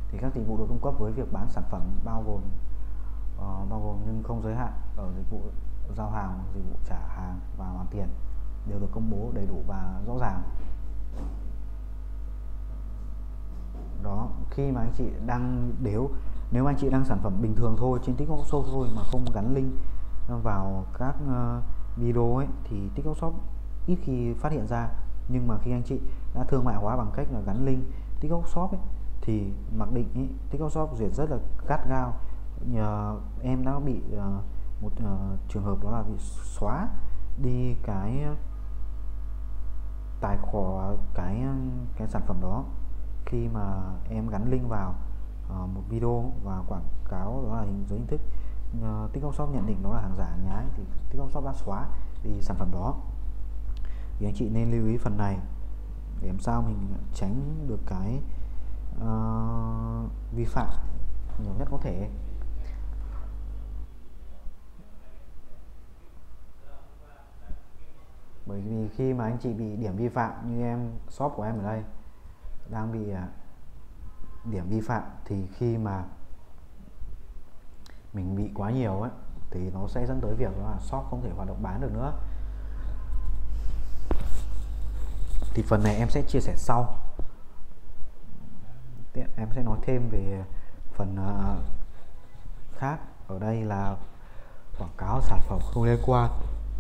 Thì các dịch vụ được cung cấp với việc bán sản phẩm bao gồm nhưng không giới hạn ở dịch vụ giao hàng, dịch vụ trả hàng và hoàn tiền đều được công bố đầy đủ và rõ ràng. Đó, khi mà anh chị đang nếu anh chị đang sản phẩm bình thường thôi trên TikTok Shop thôi mà không gắn link vào các video ấy thì TikTok Shop ít khi phát hiện ra. Nhưng mà khi anh chị đã thương mại hóa bằng cách là gắn link TikTok Shop ấy, thì mặc định ấy, TikTok Shop duyệt rất là gắt gao. Em đã bị một trường hợp đó là bị xóa đi cái tài khoản cái sản phẩm đó khi mà em gắn link vào một video và quảng cáo đó là dưới hình thức TikTok Shop nhận định đó là hàng giả hàng nhái, thì TikTok Shop đã xóa đi sản phẩm đó. Thì anh chị nên lưu ý phần này để làm sao mình tránh được cái vi phạm nhiều nhất có thể. Bởi vì khi mà anh chị bị điểm vi phạm như shop của em ở đây đang bị điểm vi phạm, thì khi mà mình bị quá nhiều ấy thì nó sẽ dẫn tới việc đó là shop không thể hoạt động bán được nữa. Thì phần này em sẽ chia sẻ sau. Em sẽ nói thêm về phần khác. Ở đây là quảng cáo sản phẩm không liên quan.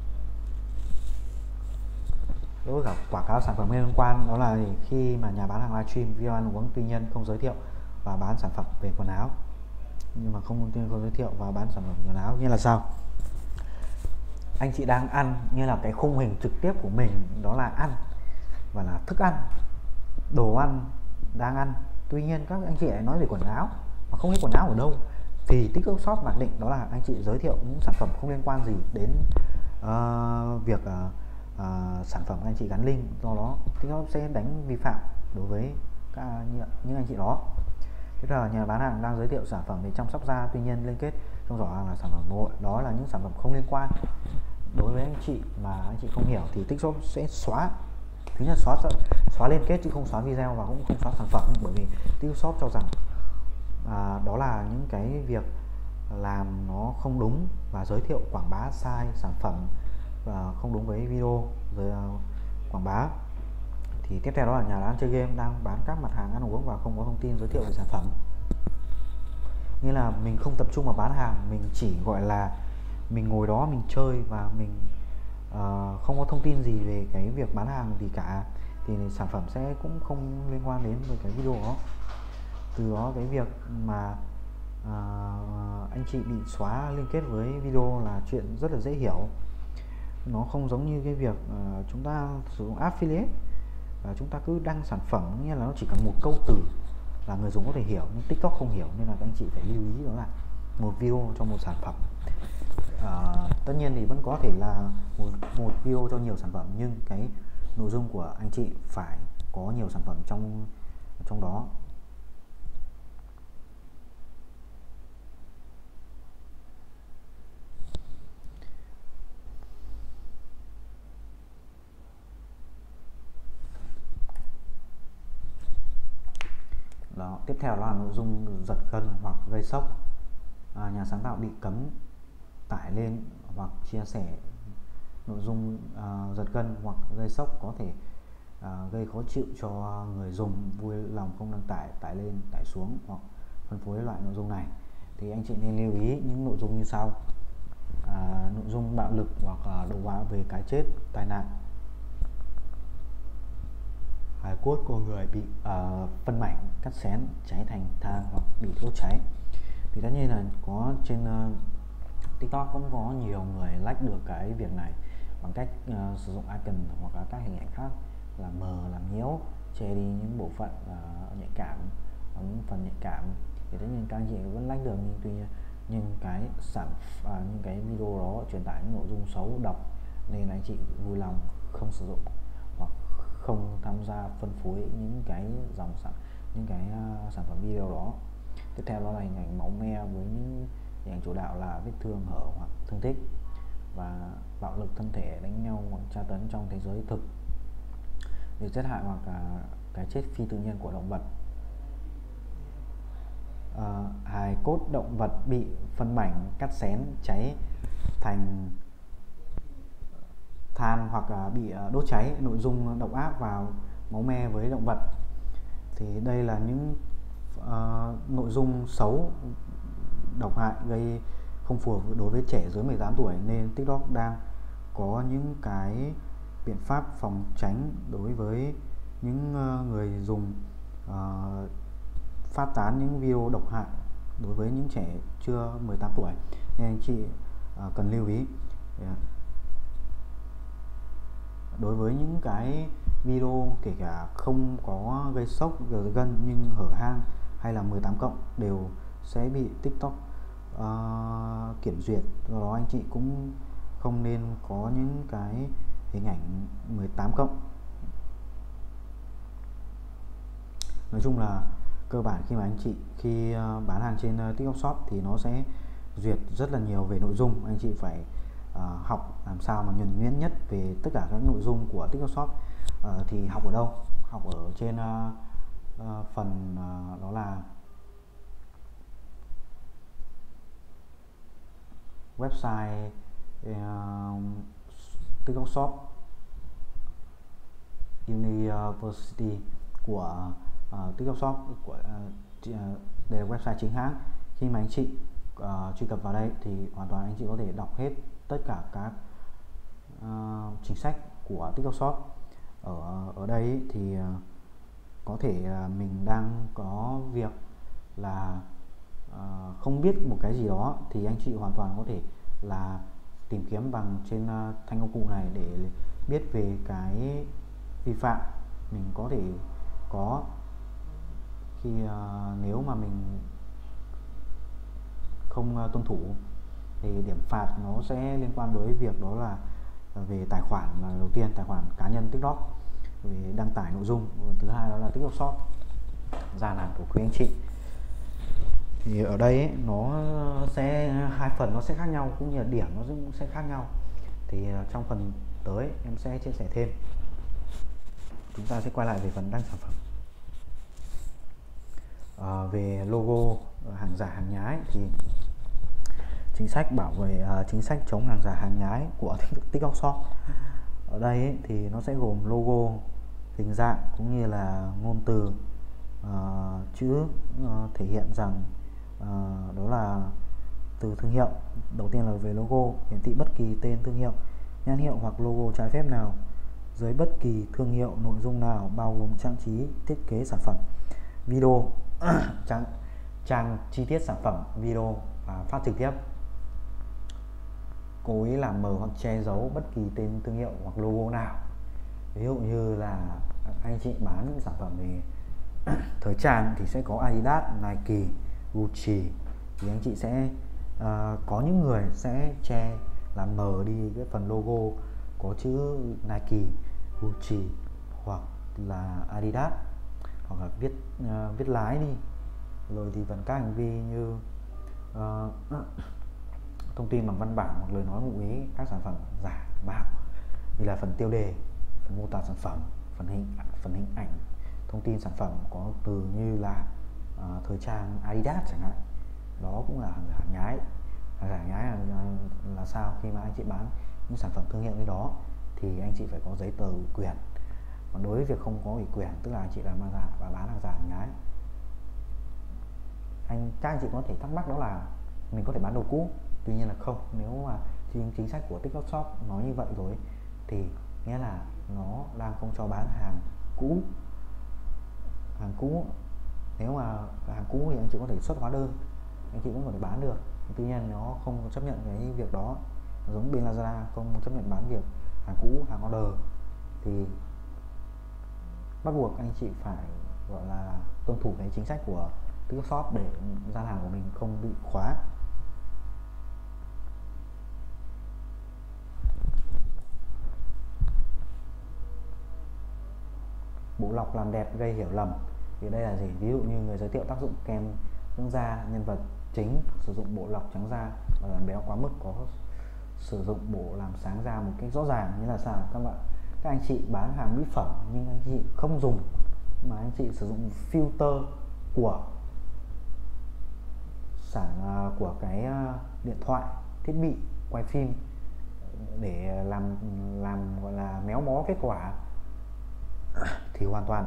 Đối với cả quảng cáo sản phẩm liên quan, đó là khi mà nhà bán hàng livestream video ăn uống tuy nhiên không giới thiệu và bán sản phẩm về quần áo, nhưng mà không giới thiệu và bán sản phẩm quần áo. Như là sao? Anh chị đang ăn, như là cái khung hình trực tiếp của mình đó là ăn và là thức ăn, đồ ăn đang ăn, tuy nhiên các anh chị lại nói về quần áo mà không biết quần áo ở đâu, thì TikTok Shop mặc định đó là anh chị giới thiệu những sản phẩm không liên quan gì đến việc sản phẩm anh chị gắn link. Do đó TikTok sẽ đánh vi phạm đối với những anh chị đó. Tiếp theo là nhà bán hàng đang giới thiệu sản phẩm về chăm sóc da, tuy nhiên liên kết trong giỏ hàng là sản phẩm nội, đó là những sản phẩm không liên quan. Đối với anh chị mà anh chị không hiểu thì TikTok sẽ xóa. Thứ nhất xóa liên kết chứ không xóa video và cũng không xóa sản phẩm, bởi vì TikTok cho rằng đó là những cái việc làm nó không đúng và giới thiệu quảng bá sai sản phẩm và không đúng với video rồi quảng bá. Thì tiếp theo đó là nhà bán chơi game đang bán các mặt hàng ăn uống và không có thông tin giới thiệu về sản phẩm. Nghĩa là mình không tập trung vào bán hàng, mình chỉ gọi là mình ngồi đó mình chơi và mình không có thông tin gì về cái việc bán hàng gì cả, thì sản phẩm sẽ cũng không liên quan đến với cái video đó. Từ đó cái việc mà anh chị bị xóa liên kết với video là chuyện rất là dễ hiểu. Nó không giống như cái việc chúng ta sử dụng affiliate và chúng ta cứ đăng sản phẩm, nghĩa là nó chỉ cần một câu từ là người dùng có thể hiểu, nhưng TikTok không hiểu, nên là các anh chị phải lưu ý đó là một video cho một sản phẩm. Tất nhiên thì vẫn có thể là một video cho nhiều sản phẩm, nhưng cái nội dung của anh chị phải có nhiều sản phẩm trong đó. Đó, tiếp theo đó là nội dung giật gân hoặc gây sốc. Nhà sáng tạo bị cấm tải lên hoặc chia sẻ nội dung giật gân hoặc gây sốc có thể gây khó chịu cho người dùng, vui lòng không đăng tải lên, tải xuống hoặc phân phối loại nội dung này. Thì anh chị nên lưu ý những nội dung như sau. Nội dung bạo lực hoặc đồ họa về cái chết, tai nạn, hài cốt của người bị phân mảnh, cắt xén, cháy thành than hoặc bị đốt cháy. Thì tất nhiên là có trên TikTok cũng có nhiều người like được cái việc này bằng cách sử dụng icon hoặc là các hình ảnh khác làm mờ, làm nhiễu, che đi những bộ phận nhạy cảm, những phần nhạy cảm. Thì tất nhiên các anh chị vẫn like được, nhưng tuy nhiên những cái video đó truyền tải những nội dung xấu độc, nên anh chị vui lòng không sử dụng hoặc không tham gia phân phối những cái sản phẩm video đó. Tiếp theo đó là hình ảnh máu me với những hình ảnh chủ đạo là vết thương, hở hoặc thương tích, và bạo lực thân thể, đánh nhau hoặc tra tấn trong thế giới thực, việc giết hại hoặc cái chết phi tự nhiên của động vật. hài cốt động vật bị phân mảnh, cắt xén, cháy thành than hoặc là bị đốt cháy, nội dung độc ác vào máu me với động vật. Thì đây là những nội dung xấu, độc hại, gây không phù hợp đối với trẻ dưới 18 tuổi, nên TikTok đang có những cái biện pháp phòng tránh đối với những người dùng phát tán những video độc hại đối với những trẻ chưa 18 tuổi, nên anh chị cần lưu ý. Đối với những cái video kể cả không có gây sốc gân nhưng hở hang hay là 18+ đều sẽ bị TikTok kiểm duyệt. Do đó anh chị cũng không nên có những cái hình ảnh 18+. Nói chung là cơ bản khi mà anh chị bán hàng trên TikTok Shop thì nó sẽ duyệt rất là nhiều về nội dung. Anh chị phải học làm sao mà nhuần nhuyễn nhất về tất cả các nội dung của TikTok Shop. Thì học ở đâu? Học ở trên phần đó là website TikTok Shop University của TikTok Shop đây là website chính hãng. Khi mà anh chị truy cập vào đây thì hoàn toàn anh chị có thể đọc hết tất cả các chính sách của TikTok Shop. Ở đây thì có thể mình đang có việc là không biết một cái gì đó thì anh chị hoàn toàn có thể là tìm kiếm bằng trên thanh công cụ này để biết về cái vi phạm mình có thể có khi nếu mà mình không tuân thủ thì điểm phạt nó sẽ liên quan tới việc đó là về tài khoản. Là đầu tiên tài khoản cá nhân TikTok về đăng tải nội dung, thứ hai đó là TikTok Shop gian hàng của quý anh chị. Thì ở đây ấy, nó sẽ hai phần nó sẽ khác nhau, cũng như là điểm nó cũng sẽ khác nhau. Thì trong phần tới em sẽ chia sẻ thêm. Chúng ta sẽ quay lại về phần đăng sản phẩm. Về logo hàng giả hàng nhái thì chính sách bảo vệ chính sách chống hàng giả hàng nhái của TikTok Shop ở đây ấy, thì nó sẽ gồm logo, hình dạng cũng như là ngôn từ, chữ thể hiện rằng đó là từ thương hiệu. Đầu tiên là về logo, hiển thị bất kỳ tên thương hiệu, nhãn hiệu hoặc logo trái phép nào dưới bất kỳ thương hiệu nội dung nào, bao gồm trang trí thiết kế sản phẩm, video trang chi tiết sản phẩm, video và phát trực tiếp. Cố ý làm mờ hoặc che giấu bất kỳ tên thương hiệu hoặc logo nào. Ví dụ như là anh chị bán những sản phẩm về thời trang thì sẽ có Adidas, Nike, Gucci, thì anh chị sẽ có những người sẽ che làm mờ đi cái phần logo có chữ Nike, Gucci hoặc là Adidas, hoặc là viết lái đi. Rồi thì phần các hành vi như thông tin bằng văn bản hoặc lời nói ngụ ý các sản phẩm giả mạo, như là phần tiêu đề, phần mô tả sản phẩm, phần hình ảnh, thông tin sản phẩm có từ như là thời trang Adidas chẳng hạn, đó cũng là hàng giả nhái. Hàng giả nhái là sao? Khi mà anh chị bán những sản phẩm thương hiệu như đó thì anh chị phải có giấy tờ ủy quyền. Còn đối với việc không có ủy quyền, tức là anh chị làm hàng giả và bán hàng giả hàng nhái, các anh chị có thể thắc mắc đó là mình có thể bán đồ cũ. Tuy nhiên là không, nếu mà chính sách của TikTok Shop nói như vậy rồi thì nghĩa là nó đang không cho bán hàng cũ. Hàng cũ, nếu mà hàng cũ thì anh chị có thể xuất hóa đơn, anh chị cũng có thể bán được. Tuy nhiên nó không chấp nhận cái việc đó, giống bên Lazada không chấp nhận bán việc hàng cũ, hàng order, thì bắt buộc anh chị phải gọi là tuân thủ cái chính sách của TikTok Shop để gian hàng của mình không bị khóa. Bộ lọc làm đẹp gây hiểu lầm thì đây là gì? Ví dụ như người giới thiệu tác dụng kem dưỡng da, nhân vật chính sử dụng bộ lọc trắng da và làm béo quá mức, có sử dụng bộ làm sáng da một cách rõ ràng. Như là sao các bạn? Các anh chị bán hàng mỹ phẩm nhưng anh chị không dùng, mà anh chị sử dụng filter của của cái điện thoại, thiết bị quay phim để làm gọi là méo mó kết quả thì hoàn toàn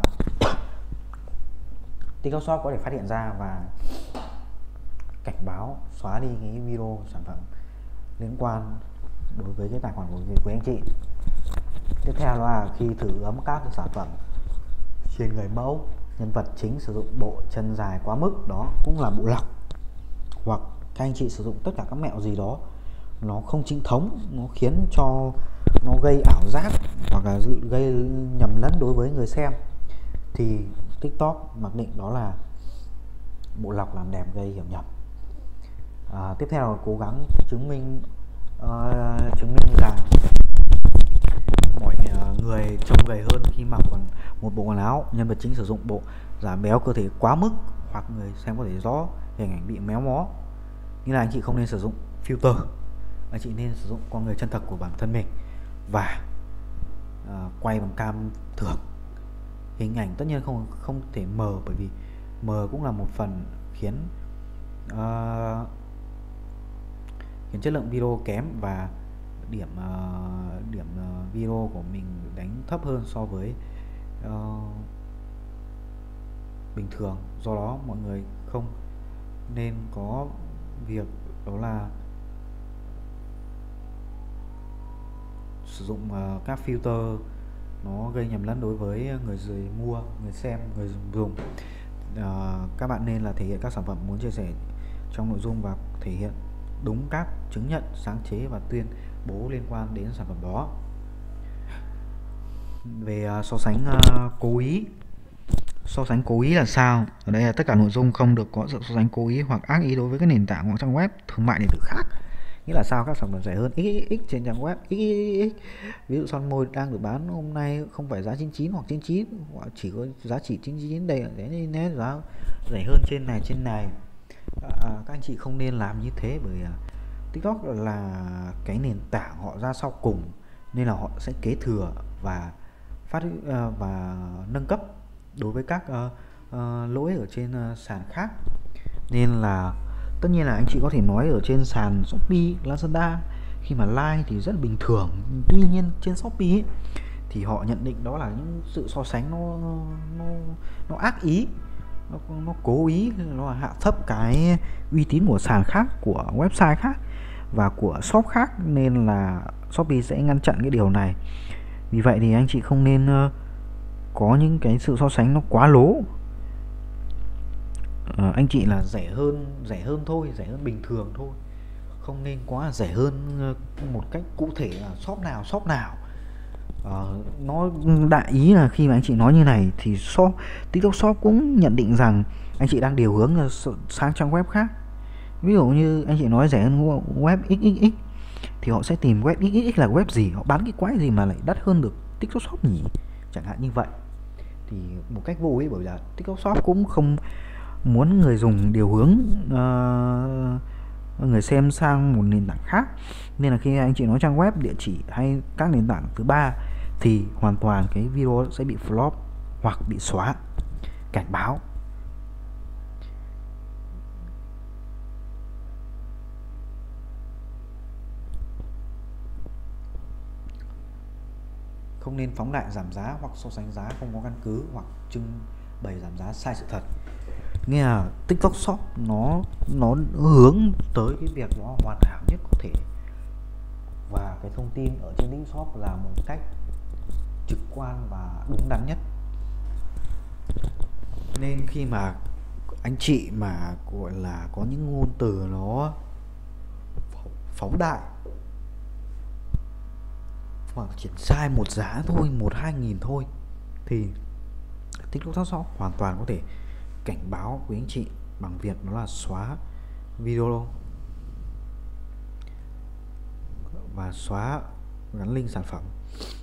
TikTok Shop có thể phát hiện ra và cảnh báo xóa đi cái video sản phẩm liên quan đối với cái tài khoản của anh chị. Tiếp theo là khi thử ấm các sản phẩm trên người mẫu, nhân vật chính sử dụng bộ chân dài quá mức, đó cũng là bộ lọc, hoặc các anh chị sử dụng tất cả các mẹo gì đó nó không chính thống, nó khiến cho nó gây ảo giác hoặc là gây nhầm lẫn đối với người xem, thì TikTok mặc định đó là bộ lọc làm đẹp gây hiểu nhầm. Tiếp theo là cố gắng chứng minh rằng mọi người trông gầy hơn khi mặc một bộ quần áo, nhân vật chính sử dụng bộ giảm béo cơ thể quá mức, hoặc người xem có thể rõ hình ảnh bị méo mó. Như là anh chị không nên sử dụng filter, anh chị nên sử dụng con người chân thật của bản thân mình và quay bằng cam thường. Hình ảnh tất nhiên không thể mờ, bởi vì mờ cũng là một phần khiến chất lượng video kém và điểm video của mình đánh thấp hơn so với bình thường. Do đó mọi người không nên có việc đó là sử dụng các filter nó gây nhầm lẫn đối với người mua, người xem, người dùng. Các bạn nên là thể hiện các sản phẩm muốn chia sẻ trong nội dung và thể hiện đúng các chứng nhận sáng chế và tuyên bố liên quan đến sản phẩm đó. Về so sánh cố ý. So sánh cố ý là sao? Ở đây là tất cả nội dung không được có sự so sánh cố ý hoặc ác ý đối với các nền tảng hoặc trang web thương mại điện tử khác. Nghĩa là sao? Các sản phẩm rẻ hơn xxx trên trang web xxx. Ví dụ son môi đang được bán hôm nay không phải giá 99 hoặc 99, hoặc chỉ có giá chỉ 99 đây, nên giá rẻ hơn trên này. Các anh chị không nên làm như thế, bởi TikTok là cái nền tảng họ ra sau cùng, nên là họ sẽ kế thừa và và nâng cấp đối với các lỗi ở trên sàn khác. Nên là tất nhiên là anh chị có thể nói ở trên sàn Shopee, Lazada khi mà like thì rất là bình thường. Tuy nhiên trên Shopee ấy, thì họ nhận định đó là những sự so sánh nó ác ý, nó cố ý, nó hạ thấp cái uy tín của sàn khác, của website khác và của shop khác, nên là Shopee sẽ ngăn chặn cái điều này. Vì vậy thì anh chị không nên có những cái sự so sánh nó quá lố. Anh chị là rẻ hơn thôi, rẻ hơn bình thường thôi, không nên quá rẻ hơn một cách cụ thể là shop nào. Nó đại ý là khi mà anh chị nói như này thì TikTok Shop cũng nhận định rằng anh chị đang điều hướng sang trang web khác. Ví dụ như anh chị nói rẻ hơn web xxx thì họ sẽ tìm web xxx là web gì, họ bán cái quái gì mà lại đắt hơn được TikTok Shop nhỉ, chẳng hạn như vậy. Thì một cách vô ý, bởi vì là TikTok Shop cũng không muốn người dùng điều hướng người xem sang một nền tảng khác, nên là khi anh chị nói trang web, địa chỉ hay các nền tảng thứ ba thì hoàn toàn cái video sẽ bị flop hoặc bị xóa. Cảnh báo. Không nên phóng đại giảm giá hoặc so sánh giá không có căn cứ, hoặc trưng bày giảm giá sai sự thật. Nghe là TikTok Shop nó hướng tới cái việc nó hoàn hảo nhất có thể, và cái thông tin ở trên TikTok Shop là một cách trực quan và đúng đắn nhất. Nên khi mà anh chị mà gọi là có những ngôn từ nó phóng đại hoặc chỉ sai một giá thôi, 1-2 nghìn thôi, thì TikTok Shop hoàn toàn có thể cảnh báo với anh chị bằng việc đó là xóa video và xóa gắn link sản phẩm.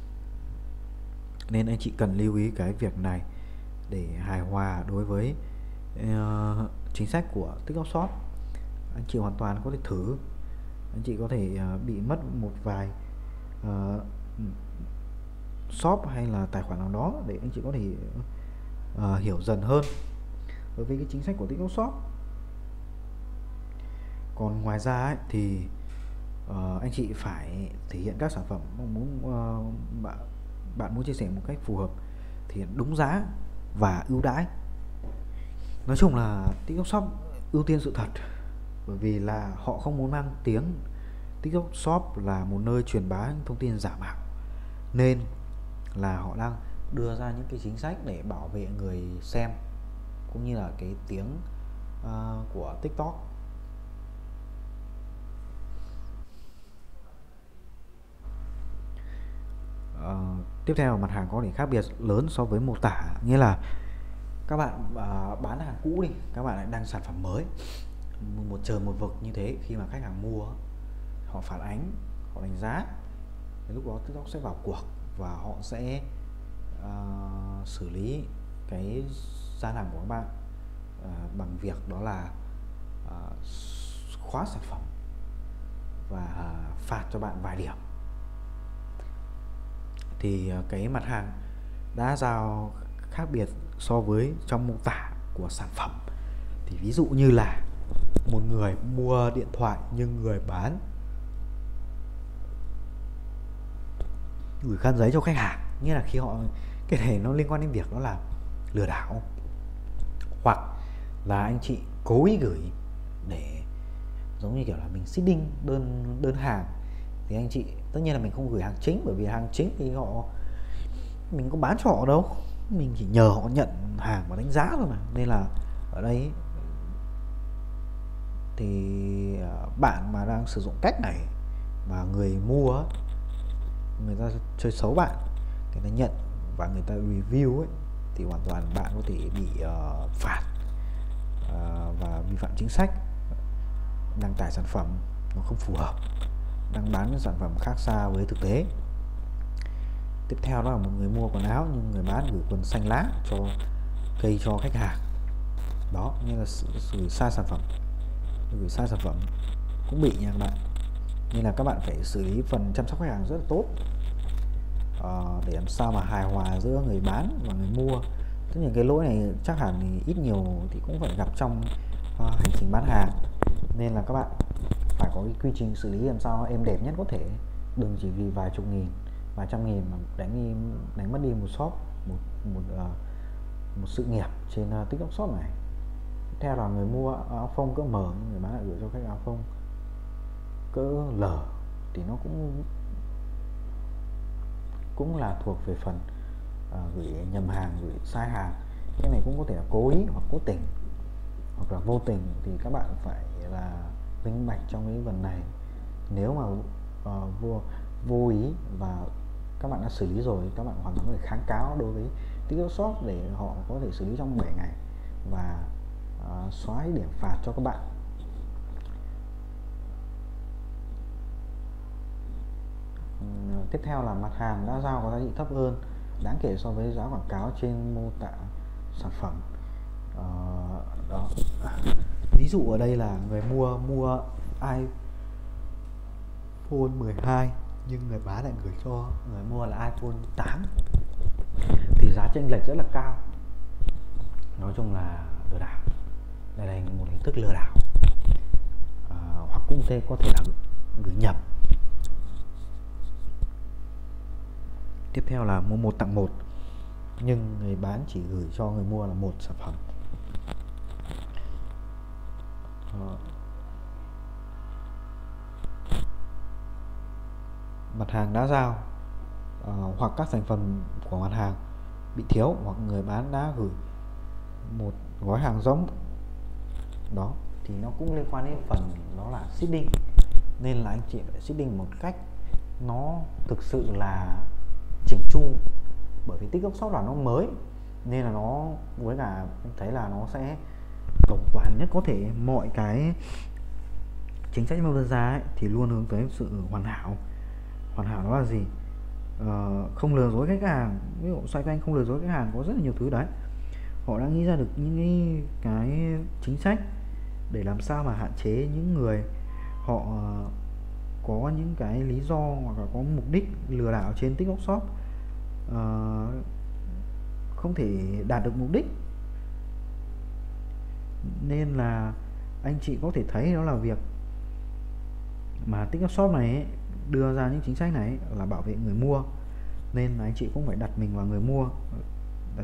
Nên anh chị cần lưu ý cái việc này để hài hòa đối với chính sách của TikTok Shop. Anh chị hoàn toàn có thể thử, anh chị có thể bị mất một vài shop hay là tài khoản nào đó để anh chị có thể hiểu dần hơn đối với cái chính sách của TikTok Shop. Còn ngoài ra ấy, thì anh chị phải thể hiện các sản phẩm mong muốn bạn muốn chia sẻ một cách phù hợp, thể hiện đúng giá và ưu đãi. Nói chung là TikTok Shop ưu tiên sự thật, bởi vì là họ không muốn mang tiếng TikTok Shop là một nơi truyền bá thông tin giả mạo, nên là họ đang đưa ra những cái chính sách để bảo vệ người xem cũng như là cái tiếng của TikTok. Tiếp theo, mặt hàng có điểm khác biệt lớn so với mô tả, nghĩa là các bạn bán hàng cũ đi, các bạn lại đăng sản phẩm mới, một trời một vực như thế, khi mà khách hàng mua, họ phản ánh, họ đánh giá, thì lúc đó TikTok sẽ vào cuộc và họ sẽ xử lý cái gian hàng của các bạn bằng việc đó là khóa sản phẩm và phạt cho bạn vài điểm. Thì cái mặt hàng đã giao khác biệt so với trong mô tả của sản phẩm, thì ví dụ như là một người mua điện thoại nhưng người bán gửi khăn giấy cho khách hàng, nghĩa là khi họ, cái này nó liên quan đến việc đó là lừa đảo, hoặc là anh chị cố ý gửi để giống như kiểu là mình seeding đơn hàng, thì anh chị tất nhiên là mình không gửi hàng chính, bởi vì hàng chính thì mình có bán cho họ đâu, mình chỉ nhờ họ nhận hàng và đánh giá thôi mà. Nên là ở đây thì bạn mà đang sử dụng cách này mà người mua, người ta chơi xấu bạn, người ta nhận và người ta review ấy, thì hoàn toàn bạn có thể bị phạt và vi phạm chính sách đăng tải sản phẩm nó không phù hợp, đang bán những sản phẩm khác xa với thực tế. Tiếp theo đó là một người mua quần áo nhưng người bán gửi quần xanh lá cho cây cho khách hàng, đó như là gửi sai sản phẩm, cũng bị nha các bạn. Nên là các bạn phải xử lý phần chăm sóc khách hàng rất là tốt, để làm sao mà hài hòa giữa người bán và người mua. Tất nhiên cái lỗi này chắc hẳn thì ít nhiều thì cũng phải gặp trong hành trình bán hàng, nên là các bạn phải có cái quy trình xử lý làm sao êm đẹp nhất có thể, đừng chỉ vì vài chục nghìn, vài trăm nghìn mà đánh mất đi một shop, một sự nghiệp trên TikTok Shop này. Tiếp theo là người mua áo phông cỡ M, người bán lại gửi cho khách áo phông cỡ L, thì nó cũng là thuộc về phần gửi nhầm hàng, gửi sai hàng. Cái này cũng có thể là cố ý hoặc cố tình hoặc là vô tình, thì các bạn phải là minh bạch trong cái phần này. Nếu mà vô ý và các bạn đã xử lý rồi, các bạn hoàn toàn có thể kháng cáo đối với TikTok Shop để họ có thể xử lý trong 7 ngày và xóa điểm phạt cho các bạn. Tiếp theo là mặt hàng đã giao có giá trị thấp hơn đáng kể so với giá quảng cáo trên mô tả sản phẩm. Đó. Ví dụ ở đây là người mua iPhone 12 nhưng người bán lại gửi cho người mua là iPhone 8, thì giá chênh lệch rất là cao. Nói chung là lừa đảo, đây là một hình thức lừa đảo, hoặc cũng có thể là gửi nhầm. Tiếp theo là mua một tặng một nhưng người bán chỉ gửi cho người mua là một sản phẩm. Mặt hàng đã giao hoặc các thành phần của mặt hàng bị thiếu, hoặc người bán đã gửi một gói hàng giống, đó thì nó cũng liên quan đến phần đó là seeding. Nên là anh chị phải seeding một cách nó thực sự là chỉnh chu, bởi vì TikTok Shop là nó mới, nên là nó với cả anh thấy là nó sẽ tổng toàn nhất có thể. Mọi cái chính sách mà đưa ra ấy, thì luôn hướng tới sự hoàn hảo. Hoàn hảo đó là gì? Không lừa dối khách hàng, ví dụ xoay quanh không lừa dối khách hàng có rất là nhiều thứ đấy. Họ đã nghĩ ra được những cái chính sách để làm sao mà hạn chế những người họ có những cái lý do hoặc là có mục đích lừa đảo trên TikTok Shop không thể đạt được mục đích. Nên là anh chị có thể thấy đó là việc Mà TikTok Shop này ấy, đưa ra những chính sách này ấy, là bảo vệ người mua, nên anh chị cũng phải đặt mình vào người mua, đặt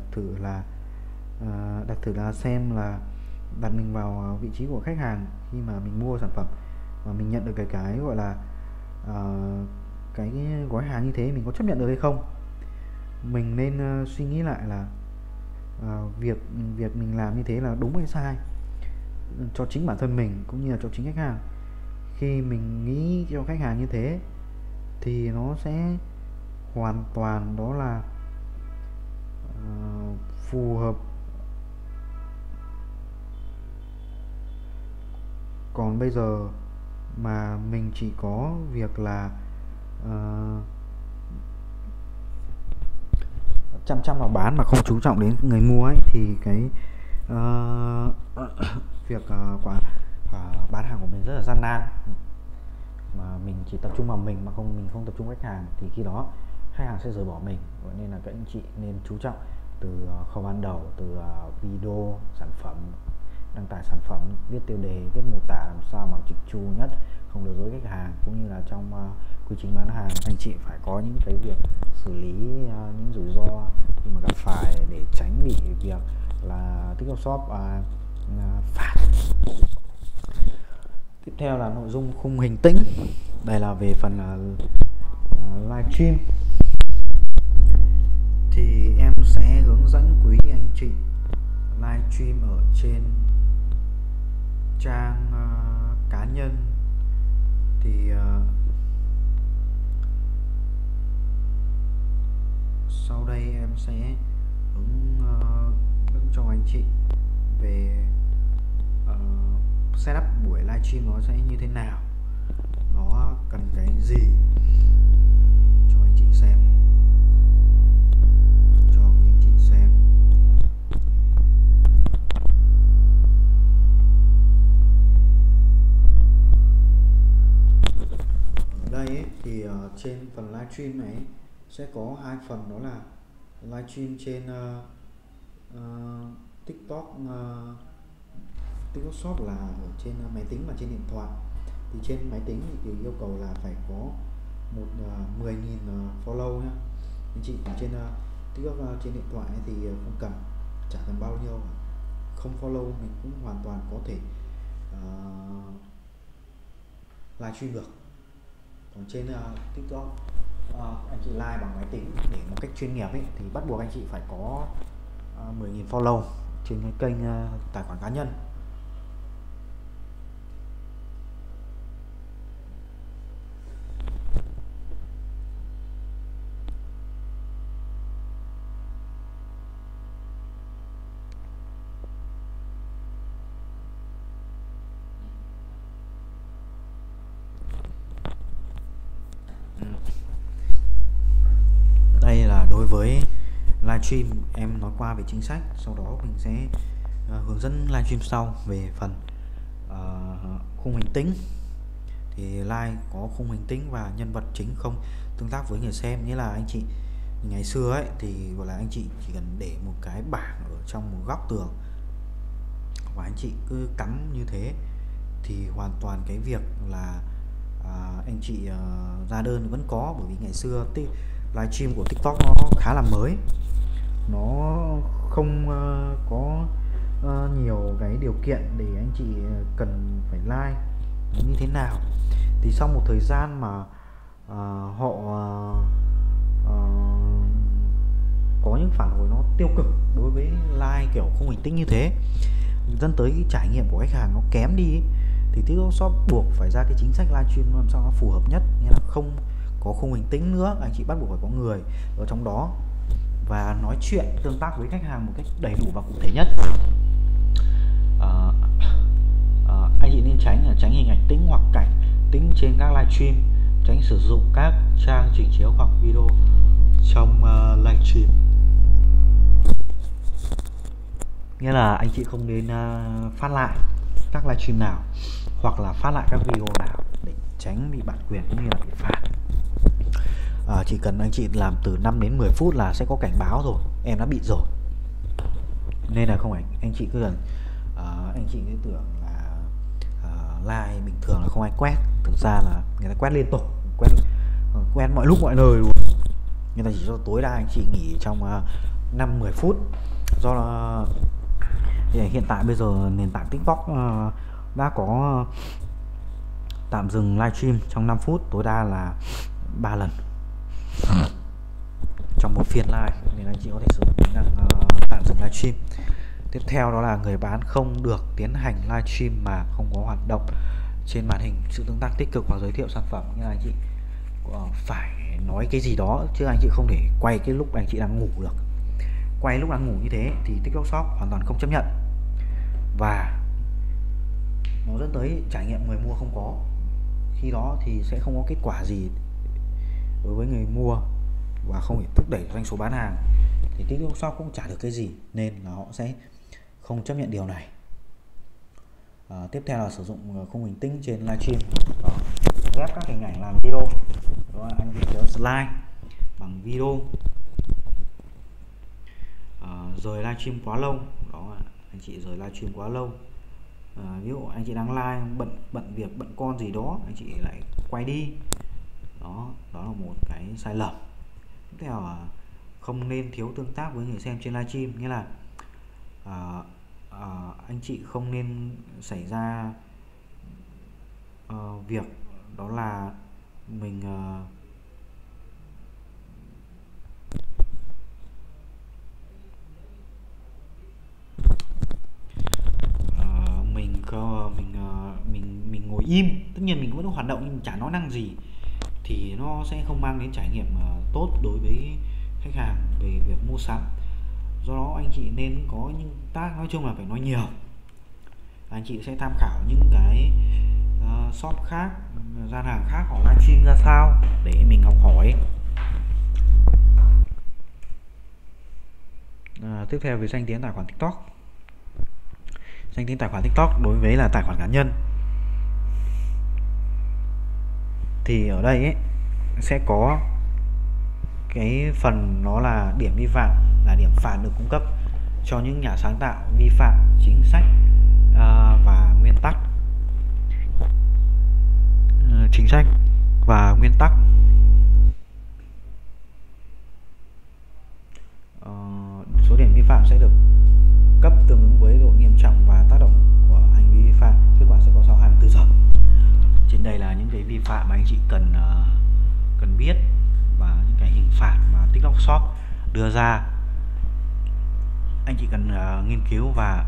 thử là xem là đặt mình vào vị trí của khách hàng khi mà mình mua sản phẩm và mình nhận được cái gọi là cái gói hàng như thế mình có chấp nhận được hay không. Mình nên suy nghĩ lại là việc mình làm như thế là đúng hay sai cho chính bản thân mình cũng như là cho chính khách hàng. Khi mình nghĩ cho khách hàng như thế thì nó sẽ hoàn toàn đó là phù hợp. Còn bây giờ mà mình chỉ có việc là chăm vào bán mà không chú trọng đến người mua ấy, thì cái việc bán hàng của mình rất là gian nan. Mà mình chỉ tập trung vào mình mà mình không tập trung khách hàng thì khi đó khách hàng sẽ rời bỏ mình. Nên là các anh chị nên chú trọng từ khâu ban đầu, từ video, sản phẩm, đăng tải sản phẩm, viết tiêu đề, viết mô tả làm sao mà chỉnh chu nhất, không lừa dối khách hàng, cũng như là trong quy trình bán hàng anh chị phải có những cái việc xử lý những rủi ro khi mà gặp phải để tránh bị việc là TikTok Shop phạt. Tiếp theo là nội dung khung hình tĩnh. Đây là về phần livestream. Thì em sẽ hướng dẫn quý anh chị livestream ở trên trang cá nhân. Thì sau đây em sẽ hướng dẫn cho anh chị về setup buổi livestream nó sẽ như thế nào, nó cần cái gì cho anh chị xem. Ở đây ấy, thì trên phần livestream này sẽ có hai phần, đó là livestream trên TikTok Shop là ở trên máy tính và trên điện thoại. Thì trên máy tính thì yêu cầu là phải có 10.000 follow nhá. Anh chị trên TikTok trên điện thoại thì không cần, chả cần bao nhiêu, không follow mình cũng hoàn toàn có thể livestream được. Còn trên TikTok anh chị live bằng máy tính để một cách chuyên nghiệp ấy, thì bắt buộc anh chị phải có 10.000 follow trên cái kênh tài khoản cá nhân. Đây là đối với livestream em nói qua về chính sách, sau đó mình sẽ hướng dẫn livestream sau về phần khung hình tĩnh. Thì live có khung hình tĩnh và nhân vật chính không tương tác với người xem, nghĩa là anh chị ngày xưa ấy thì gọi là anh chị chỉ cần để một cái bảng ở trong một góc tường và anh chị cứ cắm như thế thì hoàn toàn cái việc là anh chị ra đơn vẫn có, bởi vì ngày xưa livestream của TikTok nó khá là mới, nó không có nhiều cái điều kiện để anh chị cần phải like như thế nào. Thì sau một thời gian mà họ có những phản hồi nó tiêu cực đối với like kiểu không hình tĩnh như thế, dẫn tới cái trải nghiệm của khách hàng nó kém đi ấy, thì TikTok Shop buộc phải ra cái chính sách livestream làm sao nó phù hợp nhất, nghĩa là không có khung hình tĩnh nữa, anh chị bắt buộc phải có người ở trong đó và nói chuyện tương tác với khách hàng một cách đầy đủ và cụ thể nhất. Anh chị nên tránh hình ảnh tĩnh hoặc cảnh tĩnh trên các livestream, tránh sử dụng các trang trình chiếu hoặc video trong livestream. Nghĩa là anh chị không nên phát lại các livestream nào hoặc là phát lại các video nào để tránh bị bản quyền cũng như là bị phạt. Chỉ cần anh chị làm từ 5 đến 10 phút là sẽ có cảnh báo rồi, em đã bị rồi. Nên là không phải anh chị cứ tưởng là like bình thường là không ai quét, thực ra là người ta quét liên tục, quét mọi lúc mọi nơi luôn. Người ta chỉ cho tối đa anh chị nghỉ trong 5-10 phút. Do là hiện tại bây giờ nền tảng TikTok đã có tạm dừng livestream trong 5 phút, tối đa là 3 lần trong một phiên live, nên anh chị có thể sử dụng tính năng tạm dừng livestream. Tiếp theo đó là người bán không được tiến hành livestream mà không có hoạt động trên màn hình sự tương tác tích cực hoặc giới thiệu sản phẩm. Như là anh chị phải nói cái gì đó, chứ anh chị không thể quay cái lúc anh chị đang ngủ được. Quay lúc đang ngủ như thế thì TikTok Shop hoàn toàn không chấp nhận, và nó dẫn tới trải nghiệm người mua không có. Khi đó thì sẽ không có kết quả gì đối với người mua và không thể thúc đẩy doanh số bán hàng, thì TikTok Shop cũng chả được cái gì, nên là họ sẽ không chấp nhận điều này. Tiếp theo là sử dụng khung hình tinh trên livestream, ghép các hình ảnh làm video. Đó là anh chị kéo slide bằng video. Rời livestream quá lâu, đó là anh chị rời livestream quá lâu. Ví dụ anh chị đang live bận việc, bận con gì đó, anh chị lại quay đi. Đó là một cái sai lầm. Tiếp theo là không nên thiếu tương tác với người xem trên livestream, nghĩa là anh chị không nên xảy ra việc đó là mình mình ngồi im. Tất nhiên mình vẫn hoạt động nhưng chả nói năng gì, thì nó sẽ không mang đến trải nghiệm tốt đối với khách hàng về việc mua sắm. Do đó anh chị nên có những tác, nói chung là phải nói nhiều. Anh chị sẽ tham khảo những cái shop khác, gian hàng khác họ livestream ra sao để mình học hỏi. Tiếp theo về danh tiếng tài khoản TikTok. Danh tiếng tài khoản TikTok đối với là tài khoản cá nhân thì ở đây ấy, sẽ có cái phần nó là điểm vi phạm, là điểm phạt được cung cấp cho những nhà sáng tạo vi phạm chính sách và nguyên tắc, chính sách và nguyên tắc. Số điểm vi phạm sẽ được cấp tương ứng với độ nghiêm trọng và tác động của hành vi vi phạm. Kết quả sẽ có sau 24 giờ. Trên đây là những cái vi phạm mà anh chị cần biết, và những cái hình phạt mà TikTok Shop đưa ra. Anh chị cần nghiên cứu và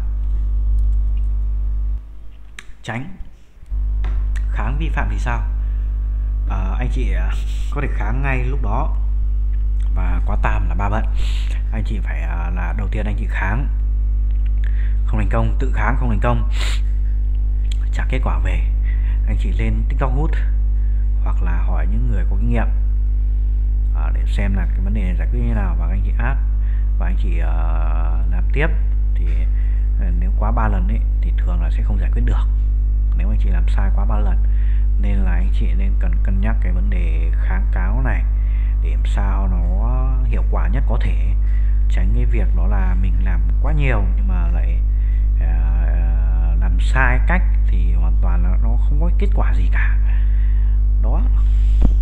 tránh. Kháng vi phạm thì sao? Anh chị có thể kháng ngay lúc đó, và quá tam là 3 bận. Anh chị phải là đầu tiên anh chị kháng không thành công, tự kháng không thành công, trả kết quả về, anh chị lên TikTok Hút hoặc là hỏi những người có kinh nghiệm để xem là cái vấn đề này giải quyết như nào, và anh chị áp và anh chị làm tiếp. Thì nếu quá 3 lần ấy thì thường là sẽ không giải quyết được, nếu anh chị làm sai quá 3 lần. Nên là anh chị nên cần cân nhắc cái vấn đề kháng cáo này để làm sao nó hiệu quả nhất có thể, tránh cái việc đó là mình làm quá nhiều nhưng mà lại làm sai cách thì hoàn toàn là nó không có kết quả gì cả. Đó.